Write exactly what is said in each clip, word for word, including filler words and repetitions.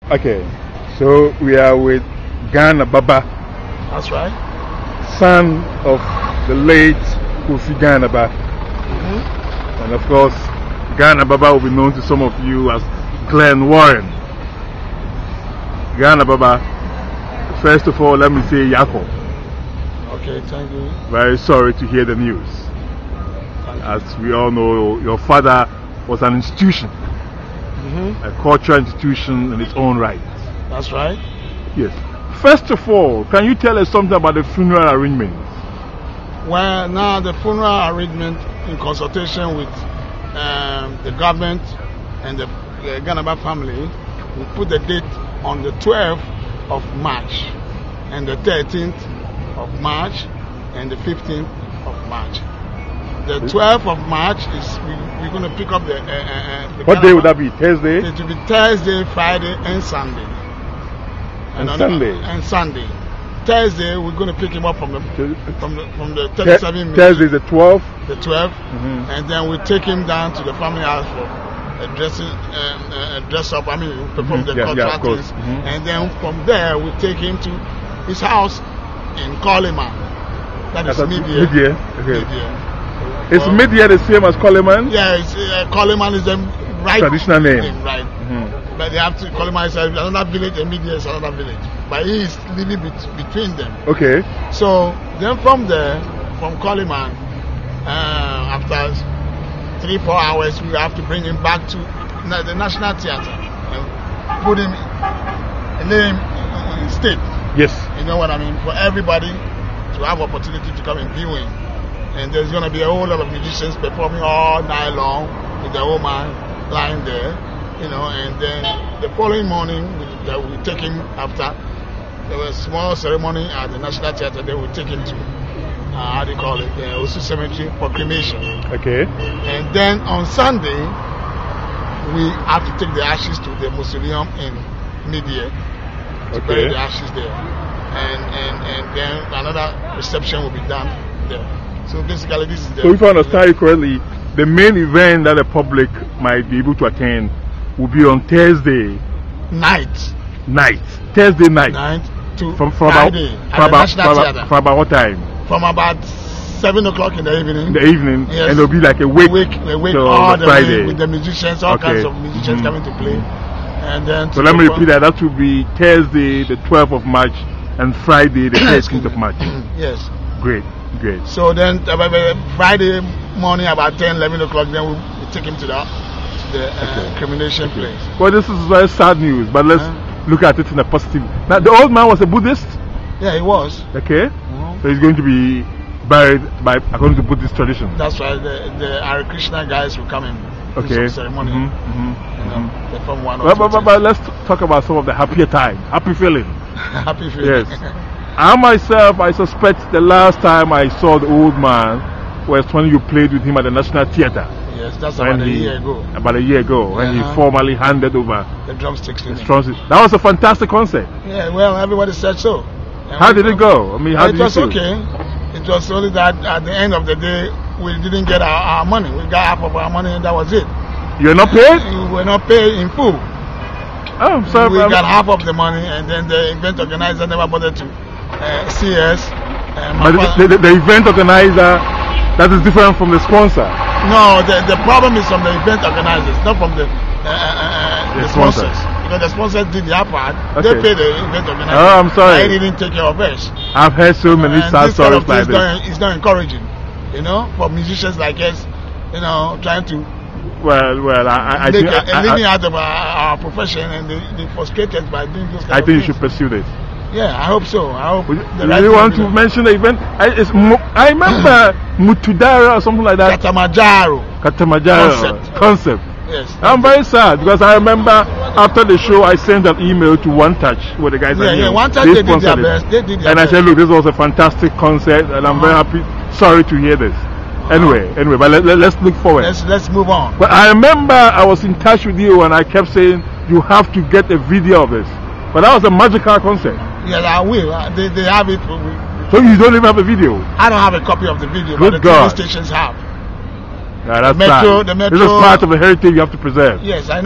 Okay, so we are with Ghana Baba. That's right. Son of the late Kofi Ghana Baba. Mm-hmm. And of course, Ghana Baba will be known to some of you as Glenn Warren. Ghana Baba, first of all, let me say Yako. Okay, thank you. Very sorry to hear the news. As we all know, your father was an institution. Mm-hmm. A cultural institution in its own right. That's right. Yes. First of all, can you tell us something about the funeral arrangements? Well, now the funeral arrangement, in consultation with um, the government and the, the Ghana Baba family, we put the date on the twelfth of March, and the thirteenth of March, and the fifteenth of March. The twelfth of March is we, we're going to pick up the. Uh, uh, the what day would that be? Thursday? It will be Thursday, Friday, and Sunday. And, and Sunday. And Sunday. Thursday we're going to pick him up from the from the from the thirty-seven. Thursday the twelfth. The twelfth, mm-hmm. And then we take him down to the family house for a dressing, um, uh, dress up. I mean, we perform mm-hmm. the yeah, cultural yeah, things, mm-hmm. and then from there we take him to his house in Coleman. That is Media. Media. Okay. Media. Is well, Media the same as Coleman? Yeah, it's, uh, Coleman is the right traditional name. name right. Mm-hmm. But they have to Coleman is another village, and Media is another village. But he is living bet between them. Okay. So then from there, from Coleman, uh, after three four hours, we have to bring him back to the National Theatre and put him in name in state. Yes. You know what I mean? For everybody to have opportunity to come and view him. And there's going to be a whole lot of musicians performing all night long with the old man lying there, you know. And then the following morning, we, uh, we take him after. There was a small ceremony at the National Theatre. Then we take him to, uh, how do you call it, the Osu Cemetery for cremation. Okay. And then on Sunday, we have to take the ashes to the mausoleum in Media to okay. bury the ashes there. And, and, and then another reception will be done there. So basically, this is the. So if I understand you correctly, the main event that the public might be able to attend will be on Thursday night. Night. Thursday night. Night to from, from Friday. About, from, about, from, about, from about what time? From about seven o'clock in the evening. In the evening, yes. And it'll be like a week. A week, a week all the Friday with the musicians, all okay. kinds of musicians mm-hmm. coming to play. And then. So let me repeat that. That will be Thursday, the twelfth of March, and Friday, the thirteenth of March. Yes. Great. Great. So then uh, Friday morning about ten, eleven o'clock, then we'll, we'll take him to the, to the uh, okay. cremation okay. place. Well, this is very sad news, but let's uh, look at it in a positive. Now, the old man was a Buddhist? Yeah, he was. Okay. Mm-hmm. So he's going to be buried by according to Buddhist tradition. That's right. The, the Hare Krishna guys will come in. Okay. Ceremony. Mm-hmm. Mm-hmm. You know, they form one well, but, but, but let's talk about some of the happier time. Happy feeling. Happy feeling. Yes. I myself, I suspect the last time I saw the old man was when you played with him at the National Theatre. Yes, that's about a year ago. About a year ago, when uh-huh. he formally handed over the drumsticks to me. That was a fantastic concert. Yeah, well, everybody said so. And how did it go? I mean, how it did was you okay. It was only that at the end of the day, we didn't get our, our money. We got half of our money, and that was it. You were not paid? We were not paid in full. Oh, sorry. We got half of the money, and then the event organizer never bothered to uh, see us. Um, but the, the, the event organizer, that is different from the sponsor. No, the, the problem is from the event organizers, not from the, uh, uh, the, the sponsors. sponsors. Because the sponsors did their part, okay. They paid the event organizer. Oh, I'm sorry. I didn't take care of us. I've heard so many uh, sad stories like this. Not, it's not encouraging, you know, for musicians like us, you know, trying to. Well, well, I, I make think a, a living out of our, our profession, and they, they frustrated by doing those kind I of think you things. should pursue this. Yeah, I hope so. I hope. Would, do right you want to mention the event? I, it's, I remember Mutudara or something like that. Katamajaro. Katamajaro concept. concept. Yes. I'm very sad because I remember after the show I sent an email to One Touch where the guys yeah, are yeah, here. One Touch they, they did their best. They did their and best. I said, look, this was a fantastic concert, and I'm uh-huh. very happy. Sorry to hear this. Anyway, anyway, but let, let, let's look forward. Let's let's move on. But I remember I was in touch with you and I kept saying you have to get a video of this. But that was a magical concert. Yes, I will. Uh, they they have it. We, so you don't even have a video? I don't have a copy of the video, Good but the God. T V stations have. Yeah, that's the metro, sad. the metro, This is part of the heritage you have to preserve. Yes, I know.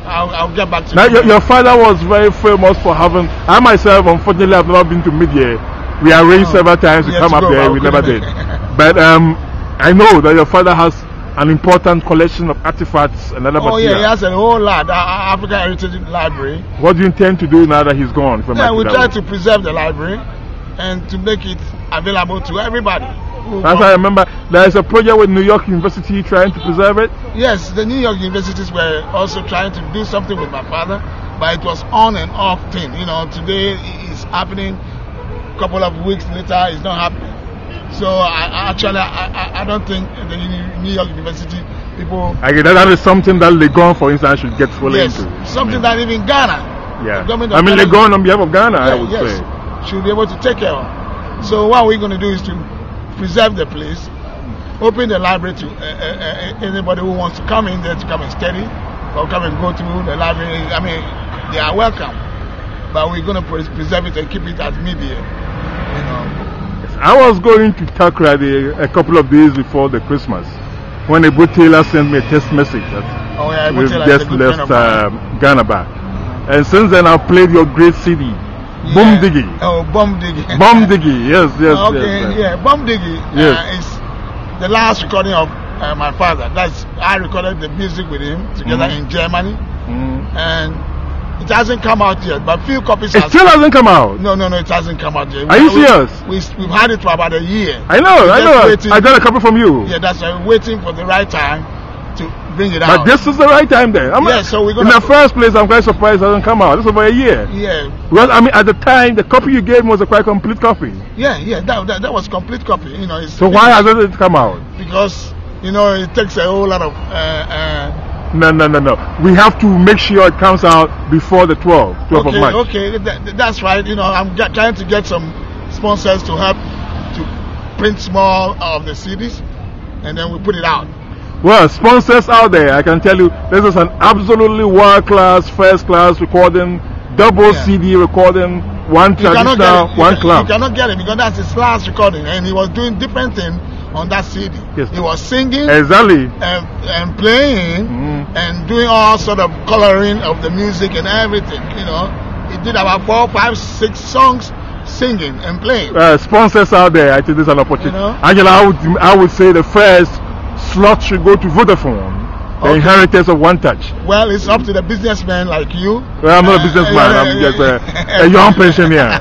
I'll, I'll get back to Now, you. your, your father was very famous for having. I myself, unfortunately, have never been to media. We arranged Oh, several times to yes, come up go, there. but We we never couldn't did. make- But um, I know that your father has an important collection of artifacts and other Oh material. yeah, he has a whole lot. Uh, African Heritage Library. What do you intend to do now that he's gone? If I might Yeah, put we that try way? to preserve the library and to make it available to everybody. who That's want- why I remember there is a project with New York University trying to preserve it. Yes, the New York universities were also trying to do something with my father, but it was on and off thing. You know, today it's happening. A couple of weeks later, it's not happening. So I, I actually, I, I, I don't think the Uni- New York University people. I guess that is something that Legon, for instance, should get fully Yes, into. something I mean, that even Ghana. yeah. the government I of mean, Ghana- Legon on behalf of Ghana, I Yeah, would yes, say. should be able to take care of. So what we're going to do is to preserve the place, open the library to uh, uh, uh, anybody who wants to come in there to come and study or come and go through the library. I mean, they are welcome, but we're going to pres- preserve it and keep it as media. You know. I was going to Takoradi a couple of days before the Christmas when Ebu Taylor sent me a text message that Oh yeah, Ebu we've Taylor is a just good left friend of mine. um, Ghana back. And since then, I've played your great C D, Yeah. Boom Diggy. Oh, Bum Diggy. Bum Diggy, yes, yes, Okay, yes. yes. yeah, Bum Diggy Yes. uh, is the last recording of uh, my father. That's I recorded the music with him together Mhm. in Germany, Mm. and it hasn't come out yet. But few copies. It has- still hasn't come out. No, no, no, it hasn't come out yet. Are you We- serious? We, we've had it for about a year. I know, We're I just know. waiting. I got a copy from you. Yeah, that's why we're waiting for the right time to bring it But out. this is the right time then. I'm Yeah, so we're in gonna- the first place, I'm quite surprised it hasn't come out. This is over a year. Yeah, Well, I mean, at the time, the copy you gave me was a quite complete copy. yeah, yeah. That, that, that was complete copy. You know, it's So why hasn't it come out? because you know it takes a whole lot of. Uh, uh, No, no, no, no. We have to make sure it comes out before the twelfth, twelfth okay, of March. okay, that, that's right. You know, I'm g- trying to get some sponsors to help to print small of the C Ds, and then we put it out. Well, sponsors out there, I can tell you, this is an absolutely world-class, first-class recording, double Yeah. C D recording, one You cannot get traditional, it. You one ca- club. You cannot get it because that's his last recording, and he was doing different things on that C D. Yes. He was singing Exactly. and, and playing Mhm. and doing all sort of coloring of the music and everything. You know, he did about four, five, six songs singing and playing. Uh, sponsors out there, I think this is an opportunity. You know? Angela, I would, I would say the first slot should go to Vodafone, the Okay. inheritors of One Touch. Well, it's up to the businessmen like you. Well, I'm not a Uh, businessman, uh, I'm just a, uh, a young pensioner.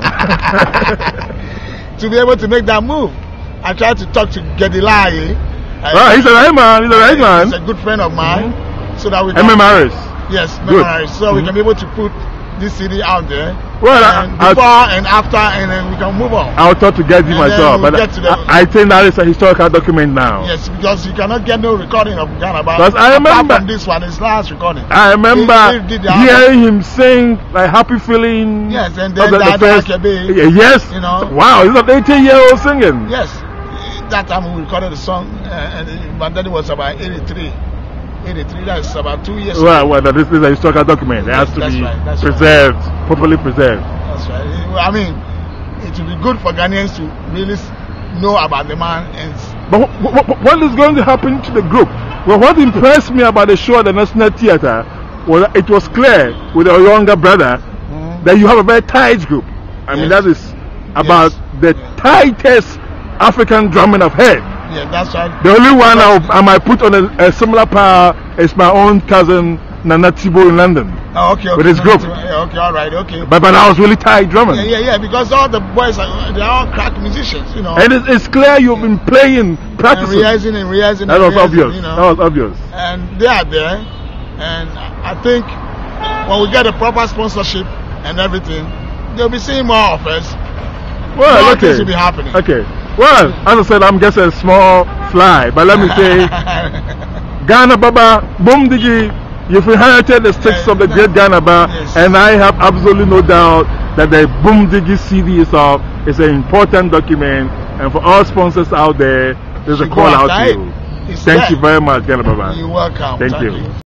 to be able to make that move. I tried to talk to Gedilai. Uh, Well, he's a right man, he's a right He's a man. good friend of mine. So that we can, M M Harris. yes, Good. memorize. So we Mhm. can be able to put this C D out there. Well, I- and I- before and after, and then we can move on. I'll talk to Geddy And myself, then we'll but get to the- I, I think that is a historical document now. Yes, because you cannot get no recording of Ghana. But Because I apart remember- from this one, it's last recording. I remember He- he did the album. hearing him sing like Happy Feeling. Yes, and of then Dada first- Akebe, Yeah, yes. you know. Wow, he's an eighteen year old singing. Yes, that time we recorded the song, uh, and but then it was about eighty-three. eighty-three, that's about two years Well, ago. well, this is a historical document. It has to That's be right, that's right. preserved, properly preserved. That's right. I mean, it would be good for Ghanaians to really s- know about the man. And s- But wh- wh- what is going to happen to the group? Well, what impressed me about the show at the National Theatre was that it was clear with your younger brother that you have a very tight group. I mean, Yes. that is about Yes. the tightest African drumming I've heard. yeah, that's right. The only one I, I might put on a, a similar par is my own cousin Nana Tibo in London. Oh, okay, okay. with his no, group. no, yeah, okay, all right, okay. But, but I was really tight drumming. Yeah, yeah, yeah, because all the boys are they're all crack musicians, you know. And it's, it's clear you've been playing, and practicing. rehearsing and rehearsing. That and was rehearsing, obvious. You know. That was obvious. And they are there, and I think when we get a proper sponsorship and everything, they'll be seeing more of us. Well, More okay. things will be happening. Okay. Well, as I said, I'm just a small fly, but let me say, Ghana Baba, Boom Digi, you've inherited the sticks of the great Ghana Baba, Yes. and I have absolutely no doubt that the Boom Digi C D itself is an important document, and for all sponsors out there, there's a Should call go out after to it. you. It's Thank there. you very much, Ghana Baba. You're welcome. Thank Thank you. you.